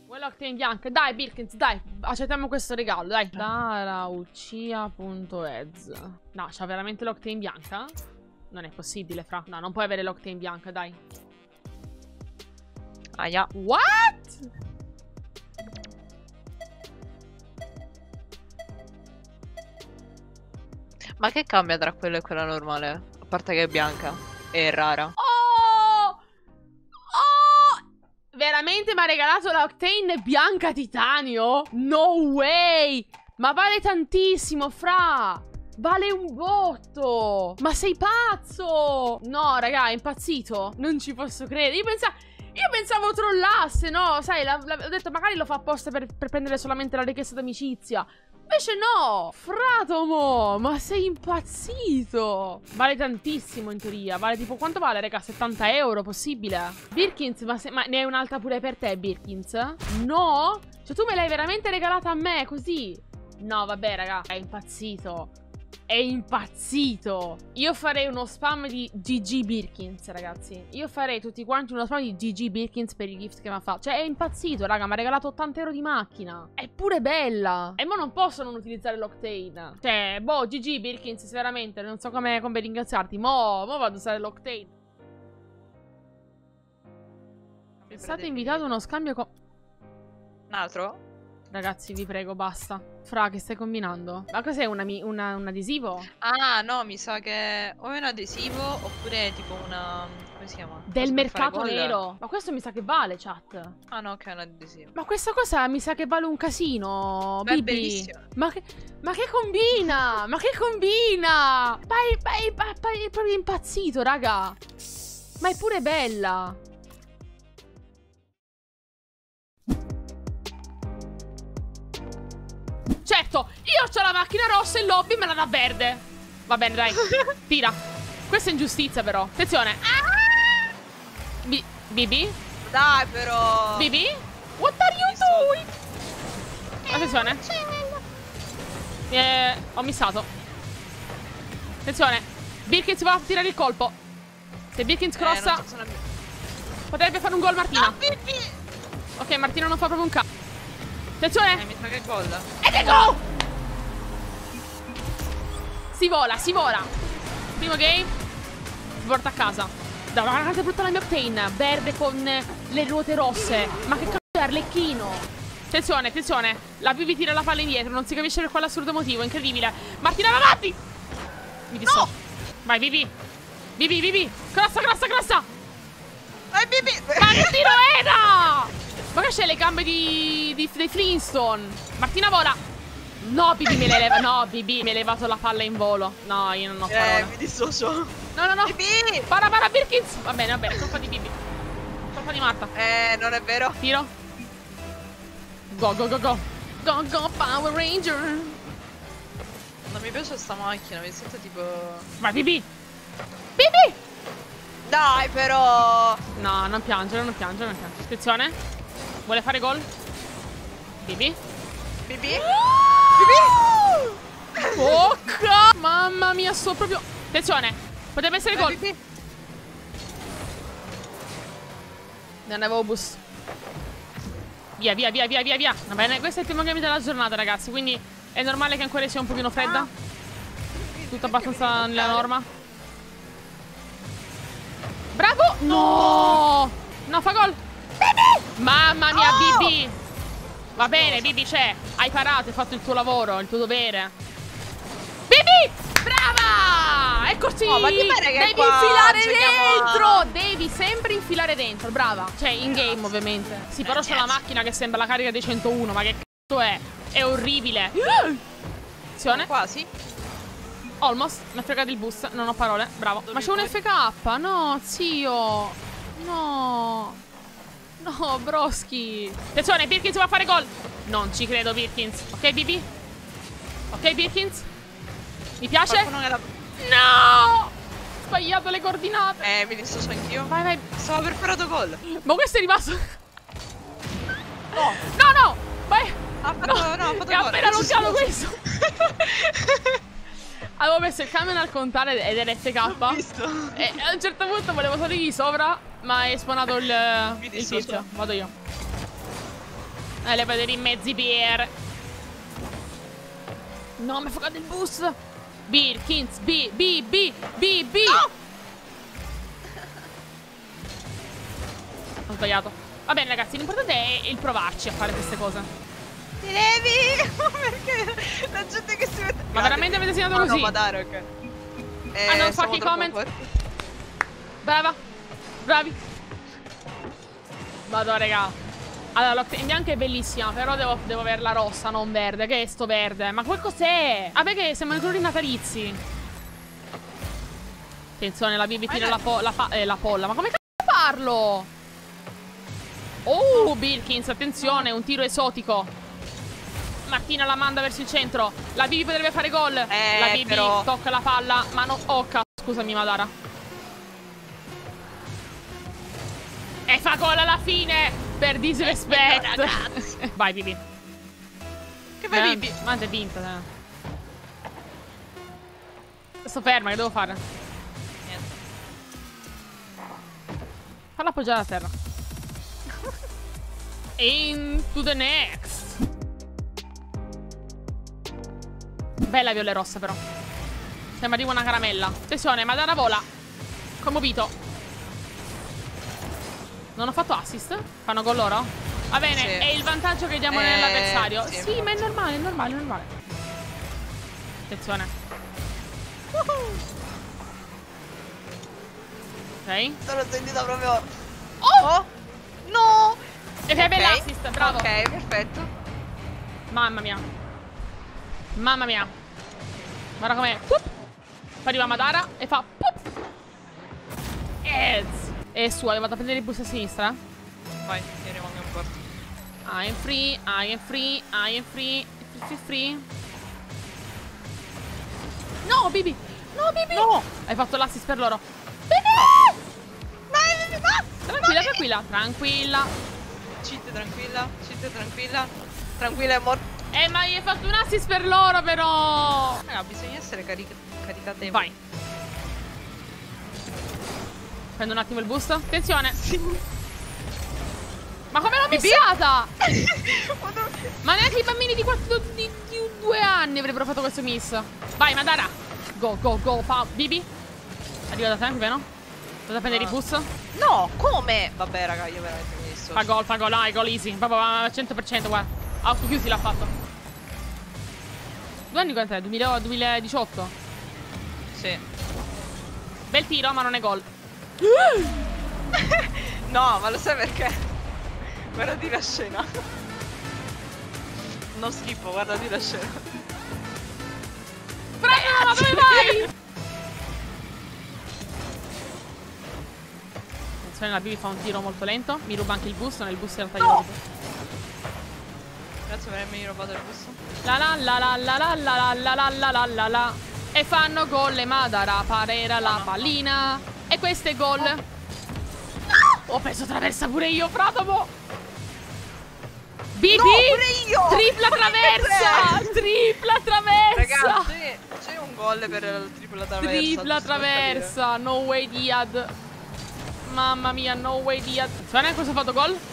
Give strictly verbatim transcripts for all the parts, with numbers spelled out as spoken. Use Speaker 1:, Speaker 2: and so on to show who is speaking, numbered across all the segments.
Speaker 1: Vuoi l'Octane bianca? Dai, Birkins, dai. Accettiamo questo regalo, dai. Daraucia punto ez. No, c'ha veramente l'Octane bianca? Non è possibile, fra. No, non puoi avere l'Octane bianca, dai.
Speaker 2: Aia.
Speaker 1: What?
Speaker 2: Ma che cambia tra quella e quella normale? A parte che è bianca e rara.
Speaker 1: Oh! Oh! Veramente mi ha regalato la Octane bianca titanio? No way! Ma vale tantissimo, fra! Vale un botto! Ma sei pazzo! No, raga, è impazzito. Non ci posso credere. Io pensavo... Io pensavo trollasse, no? Sai, la, la, ho detto magari lo fa apposta per, per prendere solamente la richiesta d'amicizia. Invece no! Fratomo! Ma sei impazzito! Vale tantissimo in teoria. Vale tipo... Quanto vale, raga? settanta euro? Possibile? Birkins, ma, se, ma ne hai un'altra pure per te, Birkins? No? Cioè tu me l'hai veramente regalata a me, così? No, vabbè, raga. È impazzito. È impazzito. Io farei uno spam di G G Birkins, ragazzi. Io farei tutti quanti uno spam di G G Birkins per i gift che mi ha fatto. Cioè è impazzito, raga. Mi ha regalato ottanta euro di macchina. È pure bella. E mo non posso non utilizzare l'Octane. Cioè, boh, G G Birkins, veramente. Non so come, come ringraziarti. Mo, mo vado a usare l'Octane. È stato invitato a uno scambio con...
Speaker 2: Un altro?
Speaker 1: Ragazzi, vi prego, basta. Fra, che stai combinando? Ma cos'è, un, una, un adesivo?
Speaker 2: Ah, no, mi sa che o è un adesivo oppure tipo una... come si chiama?
Speaker 1: Del mercato nero. Ma questo mi sa che vale, chat.
Speaker 2: Ah no, che è un adesivo.
Speaker 1: Ma questa cosa mi sa che vale un casino,
Speaker 2: Beh,
Speaker 1: Bibi.
Speaker 2: è bellissima.
Speaker 1: Ma che, ma che combina? Ma che combina? Ma è, ma è, ma è, è proprio impazzito, raga. Ma è pure bella. Certo, io ho la macchina rossa e il lobby me la dà verde. Va bene, dai. Tira. Questa è ingiustizia, però. Attenzione. Ah! Bi Bibi?
Speaker 2: Dai, però.
Speaker 1: Bibi? What are you doing? Attenzione. Eh, ho missato. Attenzione. Birkins va a tirare il colpo. Se Birkins crossa, eh, potrebbe fare un gol Martina.
Speaker 2: No, Bibi!
Speaker 1: Ok, Martina non fa proprio un cazzo. Attenzione.
Speaker 2: Eh, mi sa che è gol.
Speaker 1: Ed è gol! Si vola, si vola. Primo game. Si porta a casa. Da una grande brutta la mia Octane. Verde con le ruote rosse. Ma che cazzo è Arlecchino? Attenzione, attenzione. La Bibi tira la palla indietro. Non si capisce per quale assurdo motivo. Incredibile. Martina va avanti. Mi disso. No! Vai, Bibi. Bibi, Bibi. Crossa, crossa, crossa.
Speaker 2: Vai, Bibi.
Speaker 1: Ma che tiro era? Ma che c'è le gambe di, di, dei Flintstone? Martina vola. No, Bibi me l'hai levato. No, Bibi mi hai levato la palla in volo. No, io non ho parole.
Speaker 2: Eh, mi dissocio.
Speaker 1: No, no, no.
Speaker 2: Bibi.
Speaker 1: Para, para, Birkins. Va bene, va bene. Colpa di Bibi. Colpa di Marta.
Speaker 2: Eh, non è vero.
Speaker 1: Tiro. Go, go, go, go. Go, go, Power Ranger.
Speaker 2: Non mi piace sta macchina. Mi sento tipo...
Speaker 1: Vai, Bibi. Bibi.
Speaker 2: Dai, però.
Speaker 1: No, non piangere, non piangere, non piangere. Attenzione. Vuole fare gol? Bibi?
Speaker 2: Bibi?
Speaker 1: Bibi? Oh, mamma mia, sto proprio... Attenzione. Potrebbe essere gol.
Speaker 2: Bibi?
Speaker 1: Non avevo boost. Via, via, via, via, via, via. Va bene, questo è il primo game della giornata, ragazzi. Quindi è normale che ancora sia un pochino fredda. Tutto abbastanza nella norma. Bravo! No! No, fa gol. Bibi! Mamma mia, oh! Bibi! Va bene, Bibi c'è. Hai parato, hai fatto il tuo lavoro, il tuo dovere. Bibi! Brava! È così!
Speaker 2: Oh, ma ti pare che
Speaker 1: devi
Speaker 2: qua
Speaker 1: infilare
Speaker 2: giochiamo
Speaker 1: dentro!
Speaker 2: a...
Speaker 1: Devi sempre infilare dentro, brava. Cioè, in game, ovviamente. Sì, però c'è la macchina che sembra la carica dei centouno. Ma che cazzo è? È orribile. Attenzione.
Speaker 2: Quasi.
Speaker 1: Almost. Mi ha fregato il boost. Non ho parole. Bravo. Ma c'è un F K. No, zio. No. No, broschi. Attenzione, Birkins va a fare gol. Non ci credo, Birkins. Ok, Bibi? Ok, Birkins? Mi piace?
Speaker 2: La...
Speaker 1: No! Sbagliato le coordinate.
Speaker 2: Eh, mi dissocio anch'io.
Speaker 1: Vai, vai.
Speaker 2: Stavo per fare autogol.
Speaker 1: Ma questo è rimasto...
Speaker 2: No.
Speaker 1: No, no. Vai.
Speaker 2: Ha fatto,
Speaker 1: no,
Speaker 2: no, ha fatto
Speaker 1: è
Speaker 2: gol.
Speaker 1: appena lontano questo. Avevo messo il camion al contare ed era F K.
Speaker 2: L'ho visto.
Speaker 1: E a un certo punto volevo salire sopra, ma è spawnato il, il tizio. Vado io. E le vedere in mezzi Pier. No, mi ha fuocato il bus. Birkins, B, B, B, B, B.
Speaker 2: No!
Speaker 1: Ho sbagliato. Va bene, ragazzi, l'importante è il provarci a fare queste cose.
Speaker 2: Ti devi! Perché la gente che si mette...
Speaker 1: Ma veramente avete segnato
Speaker 2: no,
Speaker 1: così?
Speaker 2: No, ma dai, ok. Eh,
Speaker 1: Ah, non fa
Speaker 2: siamo
Speaker 1: chi
Speaker 2: troppo
Speaker 1: comment.
Speaker 2: forti.
Speaker 1: Brava. Bravi. Vado, raga. Allora, l'Octane bianca è bellissima, però devo, devo averla rossa, non verde. Che è sto verde? Ma quel cos'è? Ah, perché siamo nei colori natalizi. Attenzione, la Bibi tira la, po la, eh, la polla. Ma come cazzo parlo? Oh, Birkins, attenzione, un tiro esotico. Martina la manda verso il centro. La Bibi potrebbe fare gol.
Speaker 2: Eh,
Speaker 1: la Bibi
Speaker 2: però...
Speaker 1: tocca la palla, ma no. Oh, cazzo, scusami, Madara. E fa gol alla fine. Per disrespect.
Speaker 2: Eh, ragazzi.
Speaker 1: Vai, Bibi.
Speaker 2: Che fai,
Speaker 1: Eh,
Speaker 2: Bibi?
Speaker 1: Ma è vinta. Eh. Sto ferma, che devo fare?
Speaker 2: Niente.
Speaker 1: Falla appoggiare a terra. Into the next. Bella viola rossa, però. Sembra tipo una caramella. Attenzione, Madara vola. Commovito. Non ho fatto assist? Fanno gol loro? Va bene,
Speaker 2: Sì.
Speaker 1: è il vantaggio che diamo
Speaker 2: Eh,
Speaker 1: nell'avversario.
Speaker 2: sì,
Speaker 1: Sì, ma è normale, è normale, è normale. Attenzione. Ok.
Speaker 2: Sono sentita proprio...
Speaker 1: Oh!
Speaker 2: Oh! No!
Speaker 1: E fai bella
Speaker 2: Ok.
Speaker 1: assist, bravo.
Speaker 2: Ok, perfetto.
Speaker 1: Mamma mia. Mamma mia. Guarda com'è. Pup. Poi arriva Madara e fa pup. Ez. E su, vado a prendere il bus a sinistra.
Speaker 2: Vai, io rimango in porta.
Speaker 1: I am free, I am free, I am free. Free, free, free. No, Bibi. No, Bibi.
Speaker 2: No!
Speaker 1: Hai fatto l'assist per loro. Bibi!
Speaker 2: Dai, Bibi, va!
Speaker 1: Tranquilla, tranquilla, tranquilla.
Speaker 2: Cheat, tranquilla, cheat, tranquilla. Tranquilla, è morto.
Speaker 1: Eh, ma hai fatto un assist per loro, però.
Speaker 2: Raga, bisogna essere caric caritatevoli.
Speaker 1: Vai. Prendo un attimo il boost. Attenzione. Ma come l'ho missata? Ma neanche i bambini di, quattro, di, di due anni avrebbero fatto questo miss. Vai, Madara. Go, go, go. Fa. Bibi. Arriva da te, vero? Vado a prendere
Speaker 2: Ah.
Speaker 1: i boost.
Speaker 2: No, come? Vabbè, raga, io veramente mi disso.
Speaker 1: Fa gol, fa gol. Dai, gol easy. Proprio al cento per cento, guarda. Autochiusi l'ha fatto. Due anni quant'è? duemiladiciotto?
Speaker 2: Sì.
Speaker 1: Bel tiro, ma non è gol.
Speaker 2: No, ma lo sai perché? Guardati la scena. Non schifo, guardati la scena.
Speaker 1: Prendilo, ma dove vai? Attenzione, la Bibi fa un tiro molto lento. Mi ruba anche il boost, nel boost in realtà io
Speaker 2: No.
Speaker 1: lo rubo.
Speaker 2: Grazie per avermi rubato il bus.
Speaker 1: La la la la la la la la la la la la la la. E fanno gol le Madara, parera la pallina. E questo è gol. Oh. Ho preso traversa pure io, Fratomo. Bibi!
Speaker 2: No, pure io!
Speaker 1: Tripla
Speaker 2: Ma che
Speaker 1: traversa!
Speaker 2: cos'è?
Speaker 1: Tripla traversa!
Speaker 2: Ragazzi, c'è un gol per la tripla traversa.
Speaker 1: Tripla
Speaker 2: giusto per
Speaker 1: traversa, no way Diad. Mamma mia, no way Diad. Sai cosa ha fatto gol?
Speaker 2: capire.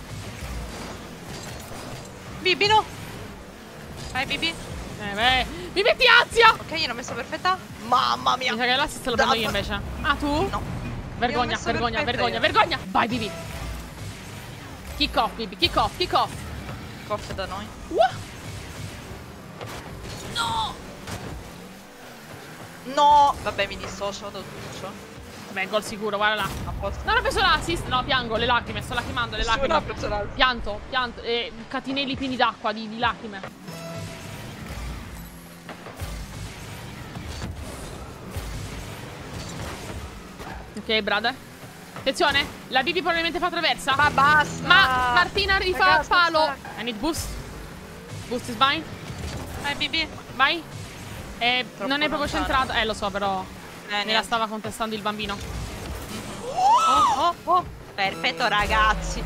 Speaker 2: Bibi, no! Vai, Bibi.
Speaker 1: Eh beh, mi metti ansia!
Speaker 2: Ok, io l'ho messa perfetta. Mamma mia!
Speaker 1: Mi sa che l'assist lo prendo io invece. Ah, tu?
Speaker 2: No.
Speaker 1: Vergogna,
Speaker 2: Io ho messo
Speaker 1: vergogna,
Speaker 2: perfetta
Speaker 1: vergogna,
Speaker 2: io.
Speaker 1: vergogna. Vai, Bibi. Kick off, Bibi, kick off, kick off.
Speaker 2: Coff da noi.
Speaker 1: Uh. No!
Speaker 2: No! Vabbè, mi dissocio da tutto.
Speaker 1: Vabbè, gol sicuro, guarda là.
Speaker 2: A posto.
Speaker 1: Non ho preso l'assist. No, piango, le lacrime, sto lacrimando, le
Speaker 2: Nessuno
Speaker 1: lacrime.
Speaker 2: ha preso l'altro.
Speaker 1: Pianto, pianto. Eh, catinelli pieni d'acqua, di, di lacrime. Ok, brother. Attenzione, la Bibi probabilmente fa traversa.
Speaker 2: Ma basta!
Speaker 1: Ma Martina rifà
Speaker 2: Ragazzi,
Speaker 1: palo.
Speaker 2: sta-
Speaker 1: I need boost. Boost is mine.
Speaker 2: Vai, Bibi.
Speaker 1: Vai. Eh,
Speaker 2: Troppo
Speaker 1: non è proprio
Speaker 2: lontano.
Speaker 1: centrata. Eh, lo so, però
Speaker 2: Eh,
Speaker 1: me la
Speaker 2: niente.
Speaker 1: stava contestando il bambino.
Speaker 2: Oh, oh, oh. Perfetto, ragazzi.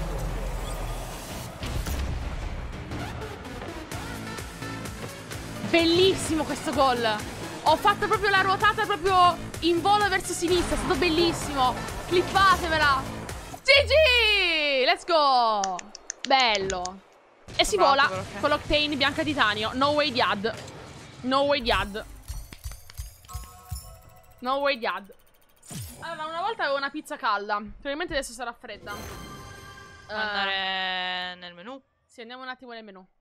Speaker 1: Bellissimo questo gol. Ho fatto proprio la ruotata proprio in volo verso sinistra. È stato bellissimo. Clippatevela. G G! Let's go. Bello. E si
Speaker 2: Provato,
Speaker 1: vola
Speaker 2: però, ok.
Speaker 1: con l'Octane bianca titanio. No way di ad. No way di ad. No way di ad. Allora, una volta avevo una pizza calda. Probabilmente adesso sarà fredda.
Speaker 2: Andare nel menu.
Speaker 1: Sì, andiamo un attimo nel menu.